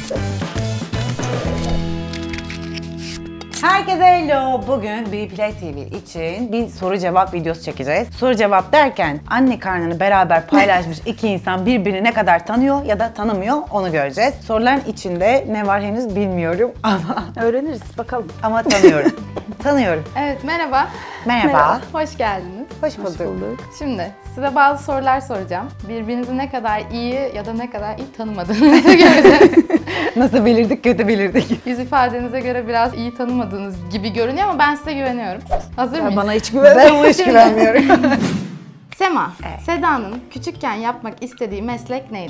Herkese hello. Bugün Bplay TV için bir soru cevap videosu çekeceğiz. Soru cevap derken anne karnını beraber paylaşmış iki insan birbirini ne kadar tanıyor ya da tanımıyor onu göreceğiz. Soruların içinde ne var henüz bilmiyorum ama öğreniriz bakalım. Ama tanıyorum. Tanıyorum. Evet, merhaba. Merhaba. Hoş geldiniz. Hoş bulduk. Şimdi size bazı sorular soracağım. Birbirinizi ne kadar iyi ya da ne kadar iyi tanımadığınızı göreceğiz. Nasıl belirdik, kötü belirdik. Yüz ifadenize göre biraz iyi tanımadığınız gibi görünüyor ama ben size güveniyorum. Hazır mıyız? Bana hiç güvenmiyorum. Ben ona hiç güvenmiyorum. Sema, Seda'nın küçükken yapmak istediği meslek neydi?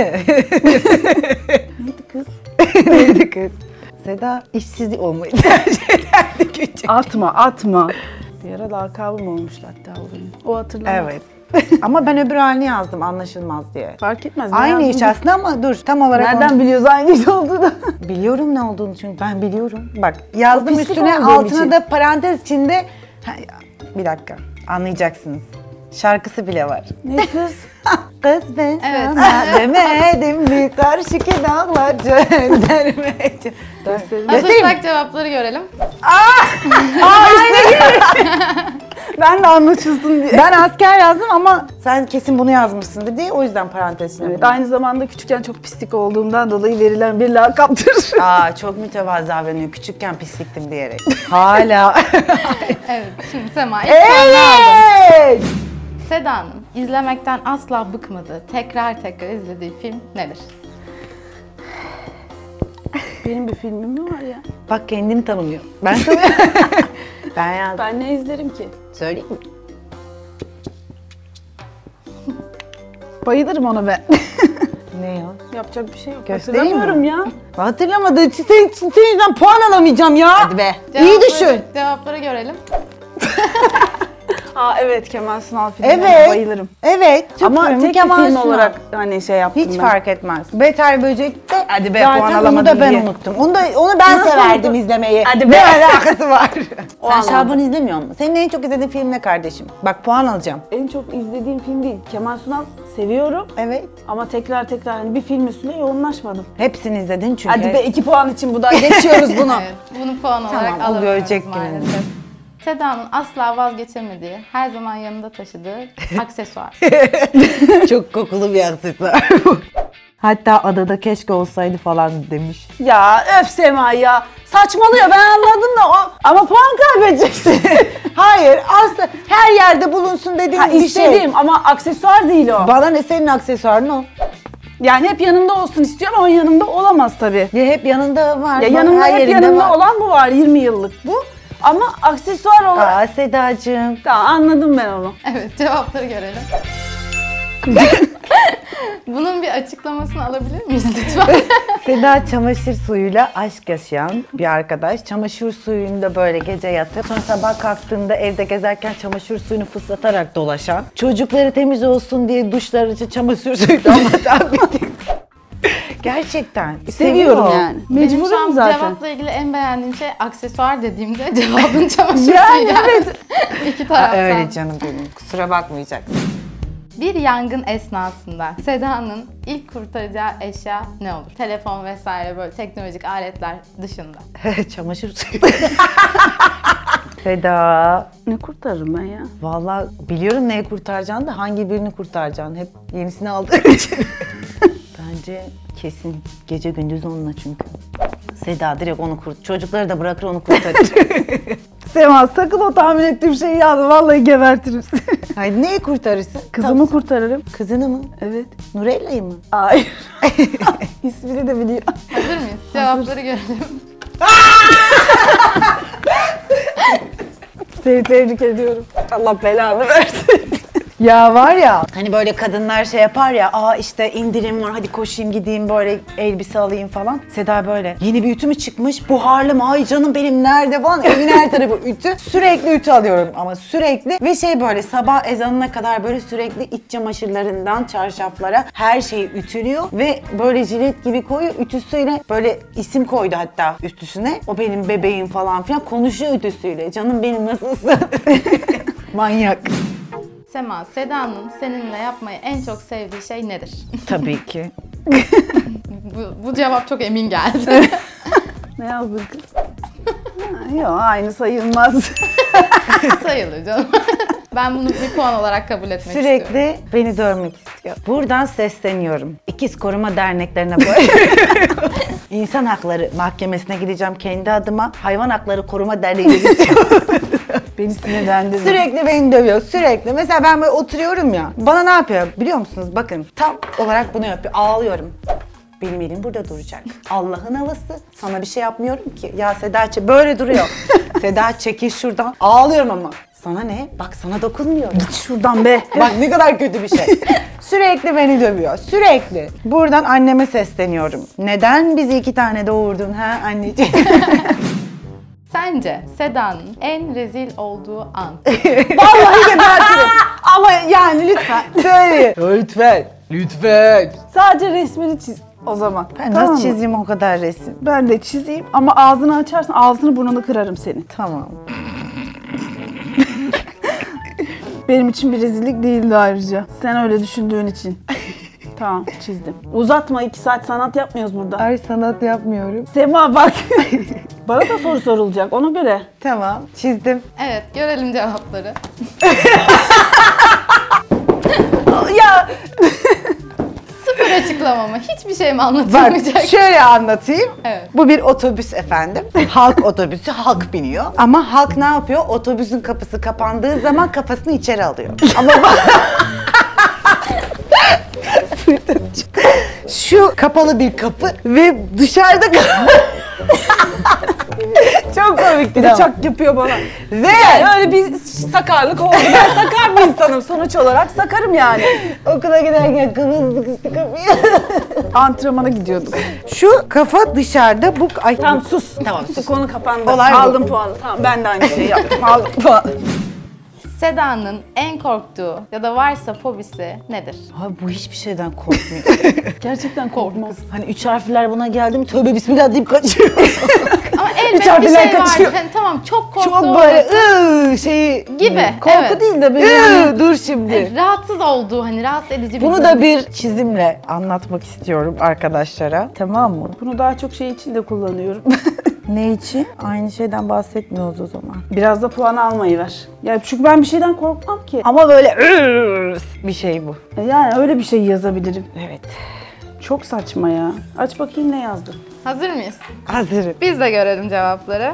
Neydi kız? Neydi kız? Seda işsiz olmayı tercih ederdi küçük. Atma. Bir ara lakabım olmuştu hatta o benim. O hatırlamaz. Evet. Ama ben öbür halini yazdım anlaşılmaz diye. Fark etmez. Aynı iş aslında ama dur tam olarak Nereden biliyoruz aynı iş olduğunu? Biliyorum ne olduğunu çünkü ben biliyorum. Bak yazdım pislik üstüne olduğum altına için. da parantez içinde bir dakika anlayacaksınız. Şarkısı bile var. Ne kız? Kız ben Evet. sana demedim mi karşıki dağlar göndermedim. Hazırsak cevapları görelim. Ben de anlaşılsın diye. Ben asker yazdım ama sen kesin bunu yazmışsındır diye o yüzden parantezine. Evet, aynı zamanda küçükken çok pislik olduğumdan dolayı verilen bir lakaptır. Çok mütevazı davranıyor küçükken pisliktim diyerek. Hala. Evet, şimdi Sema ilk sorunu aldım. Evet. Seda'nın izlemekten asla bıkmadığı, tekrar izlediği film nedir? Benim bir filmim mi var ya? Bak kendini tanımıyor. Ben tanıyorum. Ben yazdım. Ben ne izlerim ki? Söyleyeyim mi? Bayılırım ona ben. Ne ya? Yapacak bir şey yok. Göstereyim Hatırlamıyorum mi? ya. Hatırlamadı. Senin yüzünden puan alamayacağım ya. Hadi be. İyi düşün. Cevapları görelim. Evet, Kemal Sunal filmlerine Evet. bayılırım. Evet. Ama filmi, tek bir Kemal film Sunal. olarak hani şey yaptım hiç ben. fark etmez. Beter Böcek'te Hadi be, zaten puan onu alamadım da ben diye. unuttum. Onu ben Nasıl severdim unuttun? izlemeyi. Hadi Ne be. alakası var? O Sen anlamda. Şaban izlemiyor musun? Senin en çok izlediğin film ne kardeşim? Bak puan alacağım. En çok izlediğim film değil. Kemal Sunal seviyorum Evet. ama tekrar hani bir film üstüne yoğunlaşmadım. Hepsini izledin çünkü. Hadi be, 2 puan için bu da geçiyoruz bunu. Evet, bunu puan olarak Tamam, o alamıyoruz görecek maalesef. gününü. Seda'nın asla vazgeçemediği, her zaman yanında taşıdığı aksesuar. Çok kokulu bir aksesuar. Hatta adada keşke olsaydı falan demiş. Ya öf Sema ya. Saçmalıyor, ben anladım da o. Ama puan kaybedeceksin. Hayır, aslında her yerde bulunsun dediğim Ha, bir şey. istediğim ama aksesuar değil o. Bana ne senin aksesuarın o? Yani hep yanımda olsun istiyorum ama yanımda olamaz tabii. Ya hep yanında var. Ya bak, yanımda her hep yerinde yanımda var. olan bu var, 20 yıllık bu. Ama aksesuar olarak... Aa Sedacığım. Tamam, anladım ben onu. Evet, cevapları görelim. Bunun bir açıklamasını alabilir miyiz lütfen? Seda çamaşır suyuyla aşk yaşayan bir arkadaş. Çamaşır suyunda böyle gece yatıp sonra sabah kalktığında evde gezerken çamaşır suyunu fıslatarak dolaşan. Çocukları temiz olsun diye duşları için çamaşır suyu damlatan bir tip. Gerçekten. Seviyorum Seviyor. yani. Benim şu Mecburum an zaten. cevapla ilgili en beğendiğim şey aksesuar dediğimde cevabın çamaşır Yani suyu geldi. evet. İki taraftan. Öyle canım benim. Kusura bakmayacaksın. Bir yangın esnasında Seda'nın ilk kurtaracağı eşya ne olur? Telefon vesaire böyle teknolojik aletler dışında. Çamaşır suyu. Seda. Ne kurtarırım ben ya? Vallahi biliyorum neyi kurtaracağını da hangi birini kurtaracağını. Hep yenisini aldığım için. Bence kesin. Gece gündüz onunla çünkü. Seda direkt onu çocukları da bırakır onu kurtarır. Sema, sakın o tahmin ettiğim şeyi yazma. Vallahi gebertiriz. Hayır neyi kurtarırsın? Kızımı kurtarırım. Kızını mı? Evet. Nurella'yı mı? Hayır. İsmini de biliyor. Hazır mıyız? Cevapları görelim. Seni tebrik ediyorum. Allah belanı versin. Ya var ya hani böyle kadınlar şey yapar ya işte indirim var hadi koşayım gideyim böyle elbise alayım falan. Seda böyle yeni bir ütü mü çıkmış buharlı mı ay canım benim nerede falan evin her tarafı ütü. Sürekli ütü alıyorum ama sürekli ve şey böyle sabah ezanına kadar böyle sürekli iç çamaşırlarından çarşaflara her şeyi ütülüyor ve böyle jilet gibi koyuyor ütüsüyle böyle isim koydu hatta üstüsüne o benim bebeğim falan filan konuşuyor ütüsüyle canım benim nasılsın? Manyak. Sema, Seda'nın seninle yapmayı en çok sevdiği şey nedir? Tabii ki. Bu bu cevap çok emin geldi. Ne yazdın kız? Yok aynı sayılmaz. Sayılır canım. Ben bunu bir puan olarak kabul etmek istiyorum. Sürekli beni dövmek istiyor. Buradan sesleniyorum. İkiz koruma derneklerine böyle. İnsan Hakları Mahkemesi'ne gideceğim kendi adıma. Hayvan Hakları Koruma Derneği'ne gideceğim. Beni sinirlendirdin. Sürekli beni dövüyor, sürekli. Mesela ben böyle oturuyorum ya. Bana ne yapıyor biliyor musunuz? Bakın tam olarak bunu yapıyor. Ağlıyorum. Benim elim burada duracak. Allah'ın havası. Sana bir şey yapmıyorum ki. Ya Seda böyle duruyor. Seda çekil şuradan. Ağlıyorum ama. Sana ne? Bak sana dokunmuyorum. Git şuradan be. Bak ne kadar kötü bir şey. Sürekli beni dövüyor. Sürekli. Buradan anneme sesleniyorum. Neden bizi 2 tane doğurdun ha anneciğim? Sence Seda'nın en rezil olduğu an? Vallahi gebertirim. Ama yani lütfen. Söyle. Lütfen. Lütfen. Sadece resmini çiz o zaman. Ben Tamam nasıl mı? çizeyim o kadar resim? Ben de çizeyim ama ağzını açarsan ağzını burnunu kırarım senin. Tamam. Benim için bir rezillik değildi ayrıca. Sen öyle düşündüğün için. Tamam çizdim. Uzatma 2 saat sanat yapmıyoruz burada. Ay sanat yapmıyorum. Sema bak. Bana da soru sorulacak ona göre. Tamam. Çizdim. Evet, görelim cevapları. Ya Sıfır açıklamama. Hiçbir şey mi bak anlatılmayacak? şöyle anlatayım. Evet. Bu bir otobüs efendim. Halk otobüsü, halk biniyor. Ama halk ne yapıyor? Otobüsün kapısı kapandığı zaman kafasını içeri alıyor. Ama bak... Şu kapalı bir kapı ve dışarıda... Çok komik Bir de çak yapıyor bana. Ve Öyle bir sakarlık oldu. Ben sakar bir insanım sonuç olarak. Sakarım yani. okula giderken kafası sıkıştı kapıyı. Antrenmana gidiyorduk. Şu kafa dışarıda bu... Ay Tamam sus. Tamam, Bu sus. konu kapandı. Olay bu. Aldım puanı. Tamam ben de aynı şeyi yaptım. Aldım puanı. Seda'nın en korktuğu ya da varsa fobisi nedir? Abi bu hiçbir şeyden korkmuyor. Gerçekten korkmaz. Hani 3 harfler buna geldi mi tövbe bismillah deyip kaçıyor. Ama elbet bir harfler şey kaçıyor. vardır. Hani tamam çok korktuğu Çok böyle olursa şeyi... gibi. Korku evet. değil de böyle Dur şimdi. Rahatsız olduğu hani rahatsız edici bir Bunu durum. da bir çizimle anlatmak istiyorum arkadaşlara. Tamam mı? Bunu daha çok şey için de kullanıyorum. Ne için? Aynı şeyden bahsetmiyoruz o zaman. Biraz da puan almayı ver. Ya çünkü ben bir şeyden korkmam ki. Ama böyle bir şey bu. Yani öyle bir şey yazabilirim. Evet. Çok saçma ya. Aç bakayım ne yazdın. Hazır mıyız? Hazırım. Biz de görelim cevapları.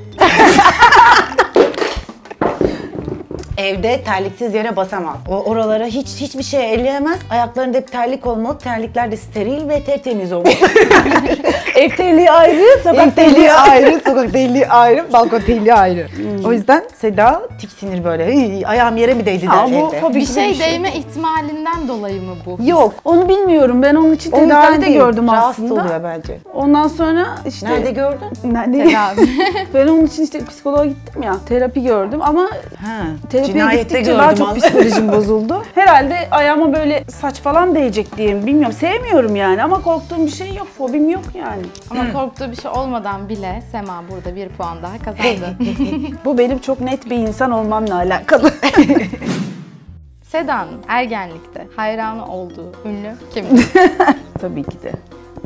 Evde terliksiz yere basamaz. O oralara hiçbir şey elleyemez. Ayaklarında hep terlik olmalı. Terlikler de steril ve tertemiz olmalı. Ev terliği ayrı, sokak terliği ayrı, sokak terliği ayrı, balkon terliği ayrı. O yüzden Seda tiksinir böyle. "Hıy, ayağım yere mi değdi?" der Aa, bu evde. fobi Bir gibi şey değme ihtimalinden dolayı mı bu? Yok. Onu bilmiyorum. Ben onun için O yüzden tedavide değil, gördüm rahatsız aslında. oluyor bence. Ondan sonra işte... Nerede gördün? Nerede? Tedavi. Ben onun için işte psikoloğa gittim ya. Terapi gördüm ama Ha. terapiye Cinayette gittikçe gördüm daha çok onu. psikolojim bozuldu. Herhalde ayağıma böyle saç falan değecek diye mi bilmiyorum. Sevmiyorum yani ama korktuğum bir şey yok. Fobim yok yani. Ama korktuğu bir şey olmadan bile Sema burada bir puan daha kazandı. Bu benim çok net bir insan olmamla alakalı. Seda'nın ergenlikte hayranı olduğu ünlü kimdir? Tabii ki de.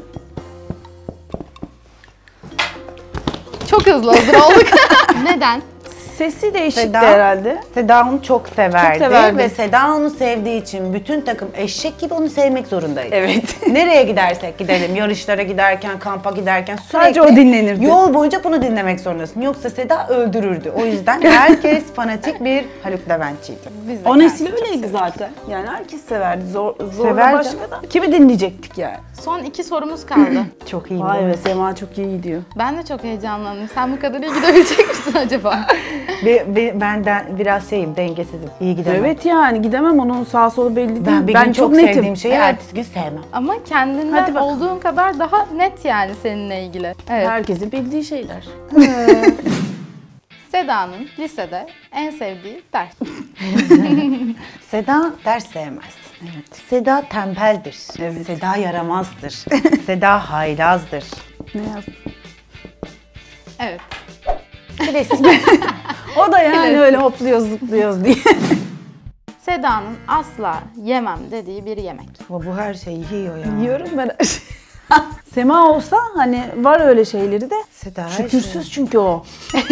Çok hızlı hazır olduk. Neden? Sesi değişikti Seda. herhalde. Seda onu çok severdi, Çok severdi. ve Seda onu sevdiği için bütün takım eşek gibi onu sevmek zorundaydı. Evet. Nereye gidersek gidelim, yarışlara giderken, kampa giderken sürekli Sadece o dinlenirdi. yol boyunca bunu dinlemek zorundasın. Yoksa Seda öldürürdü. O yüzden herkes fanatik bir Haluk Leventçiydi. Biz de O nesil kendisi çok öyleydi zaten. Yani herkes severdi. Zorla Severdi. başka da. Kimi dinleyecektik yani? Son 2 sorumuz kaldı. Çok iyi. Vay be Sema çok iyi gidiyor. Ben de çok heyecanlandım. Sen bu kadar iyi gidebilecek misin acaba? Benden biraz şeyim, dengesizim. İyi gidemem. Evet yani gidemem onun sağ solu belli değil. Ben bir gün çok netim. sevdiğim şeyi Evet. ertesi gün sevmem. Ama kendinden Hadi bakalım. olduğun kadar daha net yani seninle ilgili. Evet. Herkesin bildiği şeyler. Seda'nın lisede en sevdiği ders. Seda ders sevmez. Evet. Seda tembeldir. Evet. Seda yaramazdır. Seda haylazdır. Ne yazdın? Evet. O da yani Klasik. öyle hopluyoruz zıplıyoruz diye. Seda'nın asla yemem dediği bir yemek. Bu her şeyi yiyor ya. Yiyorum ben. Sema olsa hani var öyle şeyleri de. Seda, Şükürsüz çünkü o.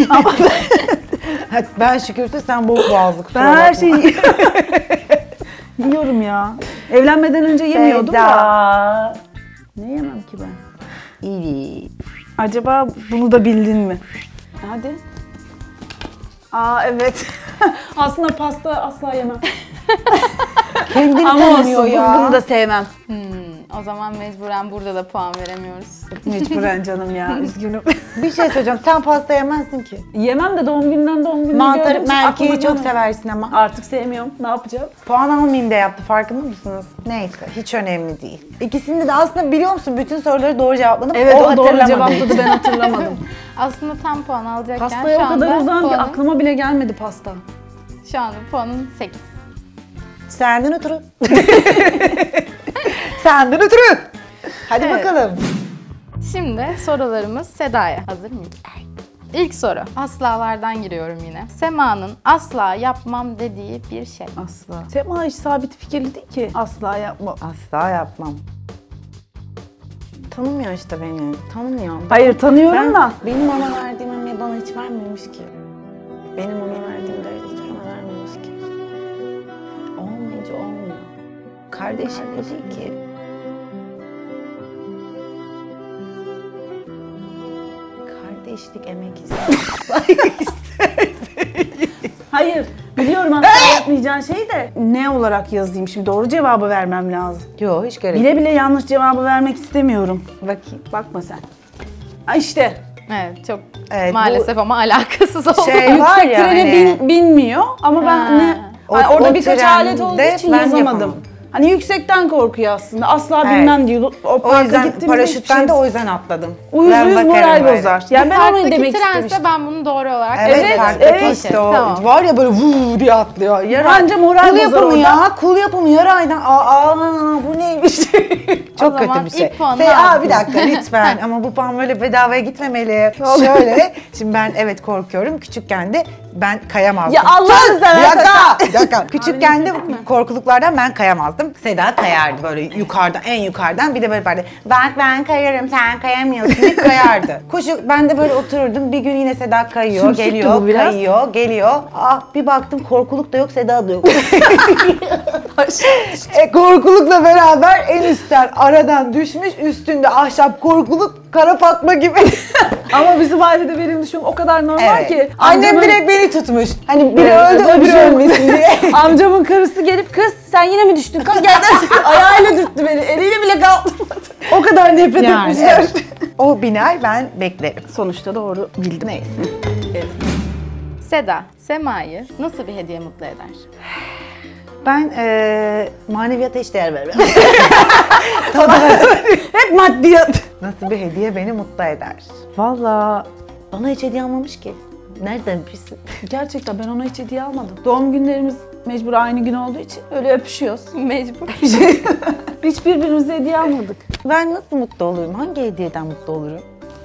Ben şükürsüz, sen boğuk boğazlı, kusura Ben her bakma. şeyi yiyorum ya. Evlenmeden önce yemiyordum da. Seda. Ne yemem ki ben? İyi. Acaba bunu da bildin mi? Hadi. Aa evet. Aslında pasta asla yemem. Kendini Ama tanımıyor olsun ya. bunu da sevmem. O zaman mecburen burada da puan veremiyoruz. Mecburen canım ya, üzgünüm. Bir şey söyleyeceğim, sen pasta yemezsin ki. Yemem de doğum gününden doğum gününe Mantar, gördüğüm için aklıma merkeği çok gelmedi. seversin ama. Artık sevmiyorum. Ne yapacağım? Puan almayayım da yaptı, farkında mısınız? Neyse, hiç önemli değil. İkisinde de aslında biliyor musun, bütün soruları doğru cevapladım. Evet, o doğru hatırlamadı cevapladı, hiç. ben hatırlamadım. Aslında tam puan alacakken Pastaya şu o kadar anda uzağım ki puanın, aklıma bile gelmedi pasta. şu anda puanın 8. Senden ötürü. Senden ötürü. Hadi Evet. bakalım. Şimdi sorularımız Seda'ya. Hazır mıyız? İlk soru. Aslalardan giriyorum yine. Sema'nın asla yapmam dediği bir şey. Asla. Sema hiç sabit fikirli değil ki. Asla yapma. Asla yapmam. Tanımıyor işte beni. Tanımıyor. Hayır tanıyorum da. Benim ona verdiğim emeği bana hiç vermemiş ki. Benim ona verdiğim değeri hiç bana vermemiş ki. Olmayınca olmuyor. Kardeşim de değil ki. Kardeşlik emek ister. Hayır. Biliyorum asla yapmayacağın şeyi de. Ne olarak yazayım şimdi? Doğru cevabı vermem lazım. Yok, hiç gerek yok. Bile bile yanlış cevabı vermek istemiyorum. Bakayım. Bakma sen. Ha işte. Evet, çok Evet, maalesef ama alakasız oldu. Şey var Yüksek ya treni hani- binmiyor ama ben Ha. hani O- orada o birkaç trende alet olduğu için ben yazamadım. yapamam. Hani yüksekten korkuyor aslında. Asla Evet. bilmem diyor. O O parka yüzden gittiğimizde hiçbir paraşütten şey... de o yüzden atladım. Uyuz Ben uyuz bakarım moral böyle. bozar. Yani ben onu Parktaki demek trense istemiştim. ben bunu doğru olarak Evet, parktaki evet. işte o. Tamam. Var ya böyle vuuu diye atlıyor. Yarı Bence moral kul bozar yapımı orada. ya. Kul yapımı yarı aydan. Bu neymiş? Çok kötü zaman bir şey. ilk puanını aldın. Bir dakika lütfen. Ama bu puan böyle bedavaya gitmemeli. Şöyle. Şimdi ben evet korkuyorum. Küçükken de ben kayamazdım. Ya Allah'ını seversen. Bir dakika. Küçükken de korkuluklardan ben kayamazdım. Seda kayardı böyle yukarıdan, en yukarıdan. Bir de böyle vardı. Bak ben kayarım, sen kayamıyorsun diye kayardı. Ben de böyle otururdum. Bir gün yine Seda kayıyor, Sümsüktü geliyor, bu biraz. geliyor. Bir baktım korkuluk da yok, Seda da yok. Korkulukla beraber en üstten aradan düşmüş, üstünde ahşap korkuluk, kara fatma gibi. Ama bizim ailede benim düşüm o kadar normal ki. Annem amcamın- direkt beni tutmuş. Hani biri Evet, öldü, öyle bir öbürü şey ölmesin diye. Amcamın karısı gelip kız sen yine mi düştün? Kalk gel. Ayağıyla dürttü beni. Eliyle bile kaldırmadı. O kadar nefret Yani, etmişler. evet. O biner, ben beklerim. Sonuçta doğru bildim. Neyse. Seda, Sema'yı nasıl bir hediye mutlu eder? Ben maneviyata hiç değer vermem. Hep maddiyat. Nasıl bir hediye beni mutlu eder? Valla Bana hiç hediye almamış ki. Nereden bilsin? gerçekten ben ona hiç hediye almadım. Doğum günlerimiz mecbur aynı gün olduğu için öyle öpüşüyoruz. Mecbur. Hiç birbirimize hediye almadık. Ben nasıl mutlu olurum? Hangi hediyeden mutlu olurum?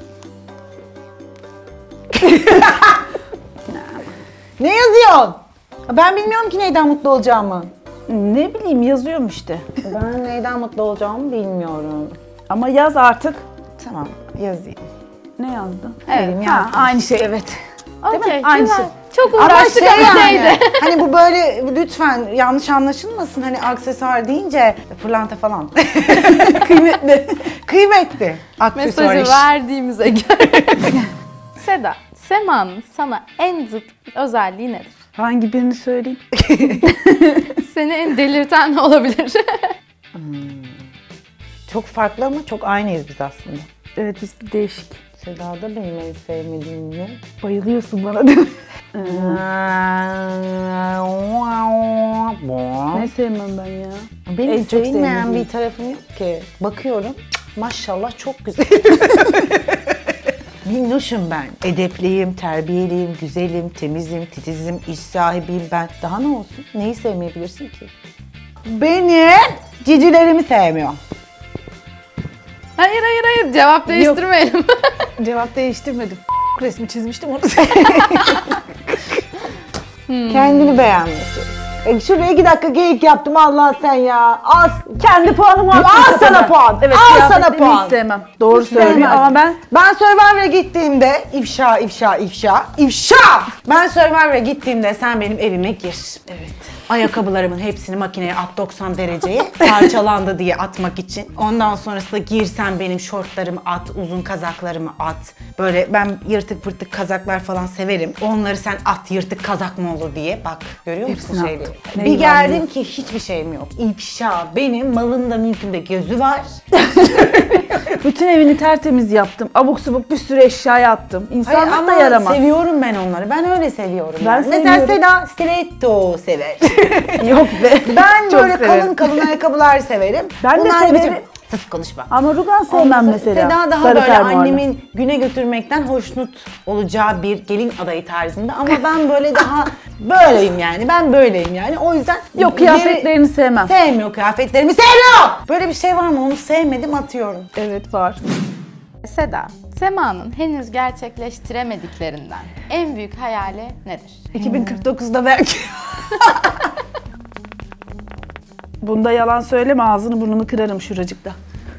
Ne yazıyorsun? Ben bilmiyorum ki neyden mutlu olacağımı. Ne bileyim yazıyorum işte. Ben neyden mutlu olacağımı bilmiyorum. Ama yaz artık. Tamam, yazayım. Ne yazdın? Evet. Ha, aynı şey evet. Okey, Aynı güzel. şey. Çok Ama uğraştık şey ama yani, değdi. hani bu böyle lütfen yanlış anlaşılmasın, hani aksesuar deyince pırlanta falan. Kıymetli. Kıymetli aksesuar Mesajı iş. verdiğimize göre. Seda, Sema'nın sana en zıt özelliği nedir? Hangi birini söyleyeyim? Seni en delirten ne olabilir? Çok farklı ama çok aynıyız biz aslında. Evet biz bir değişik. Seda'da benim en sevmediğim ne? Bayılıyorsun bana değil mi? Ne sevmem ben ya. Benim En çok sevmeyen sevmediğim. bir tarafım yok ki. Bakıyorum, maşallah çok güzel. Minnoşum ben. Edepliyim, terbiyeliyim, güzelim, temizim, titizim, iş sahibiyim ben. Daha ne olsun? Neyi sevmeyebilirsin ki? Benim cicilerimi sevmiyor. Hayır hayır hayır, cevap değiştirmeyelim. Cevap değiştirmedim. Resmi çizmiştim onu. Kendini beğenmesi. Şuraya 2 dakika geyik yaptım Allah sen ya. Az. Kendi puanımı al sana puan. Evet, Al sana kıyafetlerini puan. hiç sevmem. Doğru söylüyor Sevmez. ama Ben Survivor'a gittiğimde ifşa. Ben Survivor'a gittiğimde sen benim evime gir. Evet. Ayakkabılarımın hepsini makineye at 90 dereceye parçalandı diye atmak için. Ondan sonrasında gir sen benim şortlarımı at, uzun kazaklarımı at. Böyle ben yırtık pırtık kazaklar falan severim. Onları sen at yırtık kazak mı olur diye. Bak görüyor musun Hepsini şeyleri? attım. Bir Neyi geldim var ki hiçbir şeyim yok. İfşa. Benim malında mülkümde gözü var. bütün evini tertemiz yaptım. Abuk subuk bir sürü eşyaya attım. İnsanlık da yaramaz. Seviyorum ben onları. Ben öyle seviyorum. Ben yani. Mesela seviyorum. Seda stiletto sever. Yok be. Ben Çok böyle severim. kalın ayakkabılar severim. Ben de Bunlar severim. bizim- Tıf konuşma. Ama rugan sevmem mesela. Seda daha Sarı böyle fermuarlı. annemin güne götürmekten hoşnut olacağı bir gelin adayı tarzında. Ama ben böyle daha böyleyim yani. Ben böyleyim yani. O yüzden... Yok, kıyafetlerini sevmem. Sevmiyor kıyafetlerimi. Sevmiyor! Böyle bir şey var mı? Onu sevmedim atıyorum. Evet var. Seda, Sema'nın henüz gerçekleştiremediklerinden en büyük hayali nedir? 2049'da belki. Bunda yalan söyleme, ağzını burnunu kırarım şuracıkta.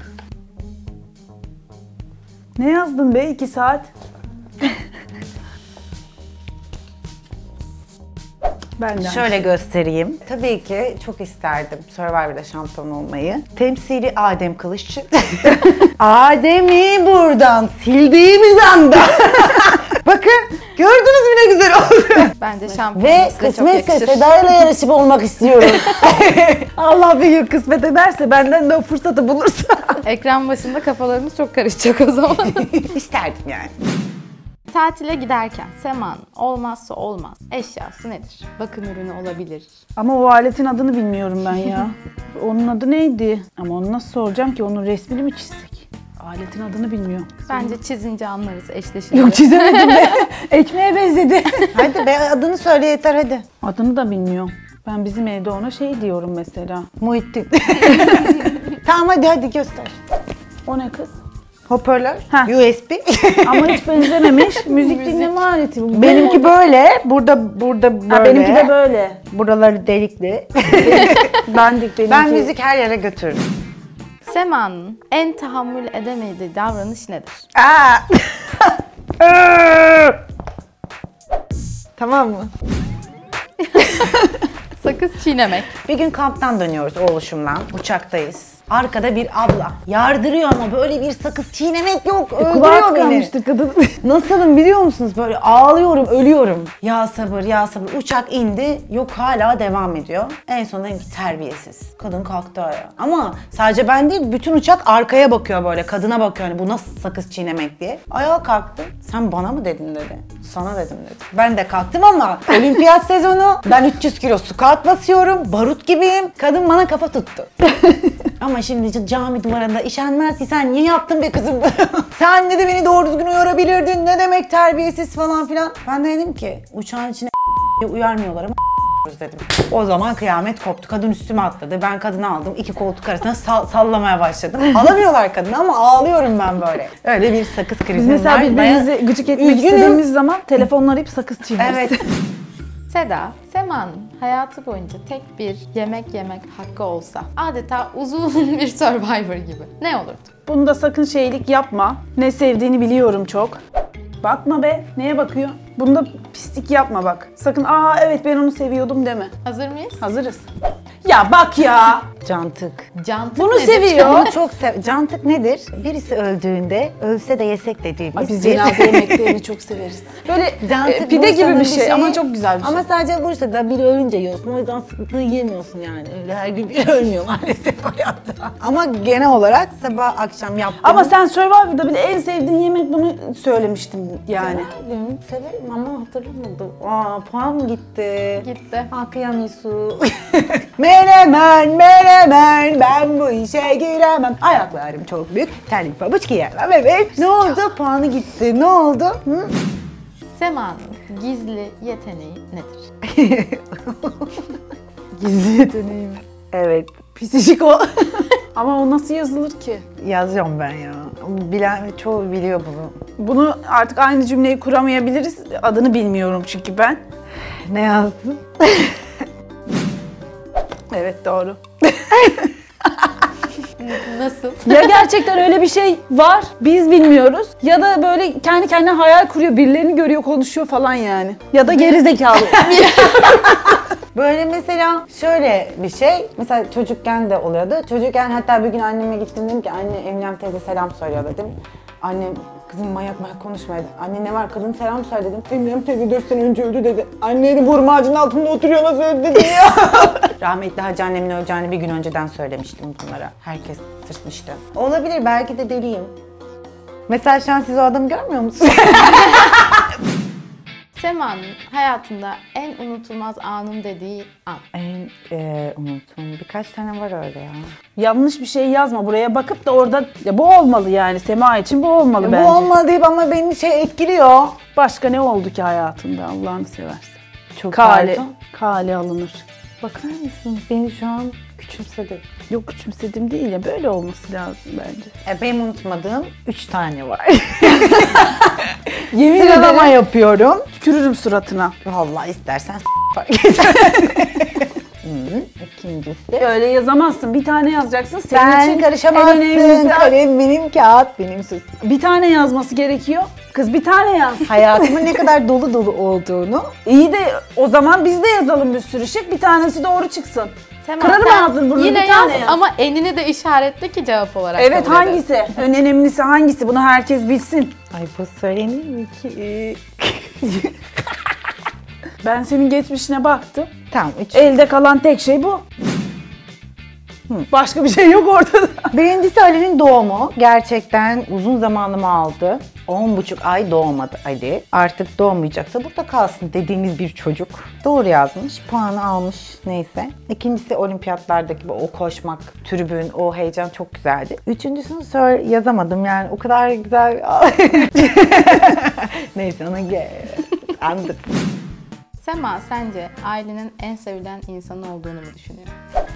Ne yazdın be 2 saat? Benden. Şöyle göstereyim. Tabii ki çok isterdim Survivor'da şampiyon olmayı. Temsili Adem Kılıççı. Adem'i buradan sildiğimiz anda. Bakın gördünüz mü ne güzel oldu. Bence şampiyon Ve size çok kısmetse yakışır. Seda'yla yarışıp olmak istiyorum. Allah bir gün kısmet ederse, benden de o fırsatı bulursa. Ekran başında kafalarımız çok karışacak o zaman. İsterdim yani. Tatile giderken Sema'nın olmazsa olmaz eşyası nedir? Bakım ürünü olabilir. Ama o aletin adını bilmiyorum ben ya. Onun adı neydi? Ama onu nasıl soracağım ki? Onun resmini mi çizsek? Aletin adını bilmiyorum. Bence çizince anlarız, eşleşince. Yok, çizemedim be. Ekmeğe benzedi. Hadi be adını söyle yeter hadi. Adını da bilmiyorum. Ben bizim evde ona şey diyorum mesela. Muhittin. Tamam hadi göster. O ne kız? Hoparlör, Ha. USB. Ama hiç benzememiş. Müzik dinleme aleti bu. Benimki böyle, burada böyle. Ha, benimki de böyle. Buraları delikli. Bendik benimki. Ben müzik her yere götürürüm. Sema'nın en tahammül edemediği davranış nedir? Aa. Tamam mı? Sakız çiğnemek. Bir gün kamptan dönüyoruz oğluşumla. Uçaktayız. Arkada bir abla. Yardırıyor ama böyle bir sakız çiğnemek yok. Kulağa Öldürüyor beni. tıkanmıştı kadın. Nasılım biliyor musunuz? Böyle ağlıyorum, ölüyorum. Ya sabır, ya sabır. Uçak indi, yok hala devam ediyor. En son dedim ki terbiyesiz. Kadın kalktı ayağa. Ama sadece ben değil, bütün uçak arkaya bakıyor böyle. Kadına bakıyor hani bu nasıl sakız çiğnemek diye. Ayağa kalktı. Sen bana mı dedin dedi. Sana dedim dedi. Ben de kalktım ama olimpiyat sezonu. Ben 300 kilo squat basıyorum. Barut gibiyim. Kadın bana kafa tuttu. Ama şimdi cami duvarında işenmez ki sen niye yaptın be kızım? Sen de beni doğru düzgün uyarabilirdin. Ne demek terbiyesiz falan filan. Ben de dedim ki uçağın içine uyarmıyorlar ama dedim. O zaman kıyamet koptu. Kadın üstüme atladı. Ben kadını aldım. 2 koltuk arasına sallamaya başladım. Alamıyorlar kadını ama ağlıyorum ben böyle. Öyle bir sakız Biz krizim mesela var. birbirimizi gıcık etmek Üzgünüm. istediğimiz zaman telefonla arayıp sakız çiğneriz. Evet. Seda, Sema'nın hayatı boyunca tek bir yemek yemek hakkı olsa adeta uzun bir Survivor gibi ne olurdu? Bunda sakın şeylik yapma. Ne sevdiğini biliyorum çok. Bakma be. Neye bakıyor? Bunda pislik yapma bak. Sakın aa evet ben onu seviyordum deme. Hazır mıyız? Hazırız. Ya bak ya. Cantık. Cantık Bunu nedir? seviyor. Onu çok Cantık nedir? Birisi öldüğünde ölse de yesek dediğimiz. Ay, biz bir- cenaze yemeklerini çok severiz. Böyle Cantık pide gibi Bursa'nın bir şey ama çok güzel bir şey. Ama sadece Bursa'da biri ölünce yiyorsun. O yüzden sıkıntı yemiyorsun yani. Öyle her gün biri ölmüyor maalesef hayatta. Ama genel olarak sabah akşam yaptığım... Ama sen Survivor'da bile en sevdiğin yemek bunu söylemiştin yani. Severim ama hatırlamadım. Aa puan gitti. Gitti. Ah kıyamıyorsun. Menemen, ben bu işe giremem. Ayaklarım çok büyük, terlik pabuç giyemem. Evet. Ne oldu? Puanı gitti. Ne oldu? Hı? Sema'nın gizli yeteneği nedir? Gizli yeteneğim. Evet. Pisicik o. Ama o nasıl yazılır ki? Yazıyorum ben ya. Bilen çoğu biliyor bunu. Bunu artık aynı cümleyi kuramayabiliriz. Adını bilmiyorum çünkü ben. Ne yazdın? Evet doğru. Nasıl? Ya gerçekten öyle bir şey var, biz bilmiyoruz. Ya da böyle kendi kendine hayal kuruyor, birilerini görüyor, konuşuyor falan yani. Ya da geri zekalı. Böyle mesela şöyle bir şey, mesela çocukken de oluyordu. Çocukken hatta bir gün anneme gittim, dedim ki anne Eminem teyze selam söylüyor dedim. Annem kızım manyak konuşma dedi. Anne ne var kadın selam söyle dedim. Eminem teyze 4 sene önce öldü dedi. Anne dedim hurma ağacının altında oturuyor nasıl öldü dedi ya. Rahmetli hacı annemin öleceğini bir gün önceden söylemiştim bunlara. Herkes tırtmıştı. Olabilir belki de deliyim. Mesela şu an siz o adamı görmüyor musunuz? Sema'nın hayatında en unutulmaz anım dediği an. En unuttum. Birkaç tane var öyle ya. Yanlış bir şey yazma, buraya bakıp da orada ya bu olmalı yani, Sema için bu olmalı bence. Bu olmadı deyip ama beni etkiliyor. Başka ne oldu ki hayatında Allah'ını seversen? Çok Kale, pardon. kale alınır. Bakar mısın? Beni şu an küçümsedi. Yok küçümsedim değil ya, böyle olması lazım bence. Benim unutmadığım 3 tane var. Yemin Sıralama ederim yapıyorum. tükürürüm suratına. Vallahi istersen fark eder. İkincisi. Öyle yazamazsın, bir tane yazacaksın. Senin Sen için en karışamazsın. önemlisi- Kalem benim, kağıt benim, sus. Bir tane yazması gerekiyor. Kız bir tane yaz. Hayatımın ne kadar dolu dolu olduğunu. İyi de o zaman biz de yazalım bir sürü şey. Bir tanesi doğru çıksın. Sema, Kırarım sen ağzını burnunu, yine bir tane yaz. ama enini de işaretle ki cevap olarak Evet kabul edelim. hangisi? En önemlisi hangisi? Bunu herkes bilsin. Ay bu söylenir mi ki? Ben senin geçmişine baktım. Tamam 3. Elde kalan tek şey bu. Başka bir şey yok ortada. Birincisi Ali'nin doğumu. Gerçekten uzun zamanımı aldı. 10,5 ay doğmadı Ali. Artık doğmayacaksa burada kalsın dediğimiz bir çocuk. Doğru yazmış, puanı almış neyse. İkincisi olimpiyatlardaki o koşmak, tribün, o heyecan çok güzeldi. Üçüncüsünü yazamadım yani o kadar güzel. Neyse ona anladım. Sema sence ailenin en sevilen insanı olduğunu mu düşünüyor?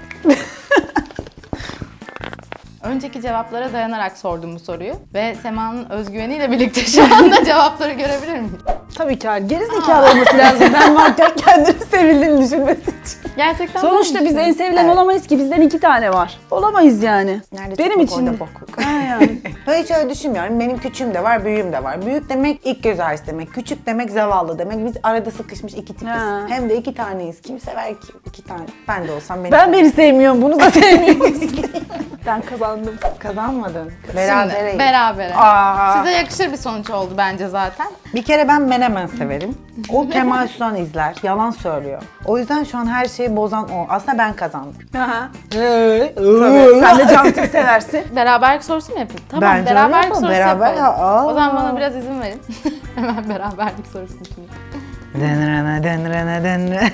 Önceki cevaplara dayanarak sordum bu soruyu ve Sema'nın özgüveniyle birlikte şu anda cevapları görebilir miyim? Tabii ki hayır. Geri zekalı olması lazım. Ben varken kendini sevildiğini düşünmesi için. Gerçekten Sonuçta böyle biz en düşünüyorum. sevilen olamayız ki. Bizden 2 tane var. Olamayız yani. Nerede Benim çok için. orada bokluk. Ha yani. Ben hiç öyle düşünmüyorum. Benim küçüğüm de var, büyüğüm de var. Büyük demek ilk göz ağrısı demek. Küçük demek zavallı demek. Biz arada sıkışmış 2 tipiz. Ha. Hem de 2 taneyiz. Kim sever ki 2 tane? Ben de olsam Beni sevmiyorum. Bunu da sevmiyorum. Ben kazandım. kazanmadın. Şimdi Berabereyiz. berabere. Aa. Size yakışır bir sonuç oldu bence zaten. Bir kere ben Menemen severim. O Kemal Sunal izler. Yalan söylüyor. O yüzden şu an her şeyi bozan o. Aslında ben kazandım. Aha. Tabii. Sen de Cantı'yı seversin. Beraberlik sorusu mu yapayım? Tamam, Bence öyle beraberlik yapalım. sorusu Beraber- yapalım. Aa. O zaman bana biraz izin verin. Hemen beraberlik sorusunu şimdi. Denrene denrene denrene.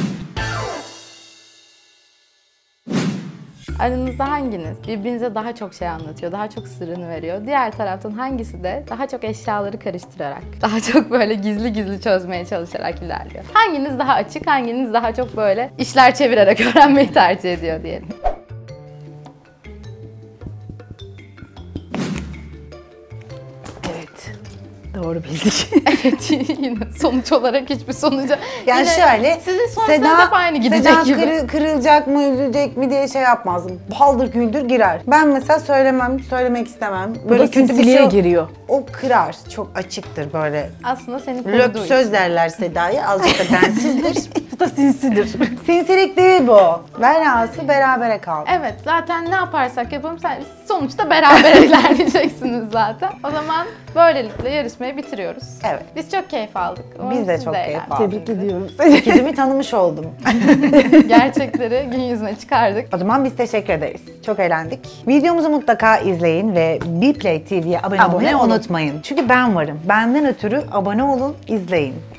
Aranızda hanginiz birbirinize daha çok şey anlatıyor, daha çok sırrını veriyor? Diğer taraftan hangisi de daha çok eşyaları karıştırarak, daha çok böyle gizli gizli çözmeye çalışarak ilerliyor? Hanginiz daha açık, hanginiz daha çok böyle işler çevirerek öğrenmeyi tercih ediyor diyelim. Evet. Doğru bildik. Evet, yine sonuç olarak hiçbir sonuca... Yani Yine şöyle, sizin sonuçlarınız hep aynı gidecek Seda gibi. kırılacak mı, üzülecek mi diye şey yapmaz. Baldır güldür girer. Ben mesela söylemek istemem. Bu da sinsiliğe giriyor. O kırar. Çok açıktır böyle. Aslında senin Löp konuduğu söz derler Seda'ya. Azıcık da densizdir. Bu da sinsidir. Sinsilik değil bu. Velhası berabere kaldı. Evet, zaten ne yaparsak yapalım sonuçta beraber ilerleyeceksiniz zaten. O zaman böylelikle yarışmayı bitiriyoruz. Evet. Biz çok keyif aldık. Umarım Biz de siz çok keyif eğlendiniz. aldık. Tebrik ediyorum. Kedimi tanımış oldum. Gerçekleri gün yüzüne çıkardık. O zaman biz teşekkür ederiz. Çok eğlendik. Videomuzu mutlaka izleyin ve Bplay TV'ye abone olmayı olun. unutmayın. Çünkü ben varım. Benden ötürü abone olun, izleyin.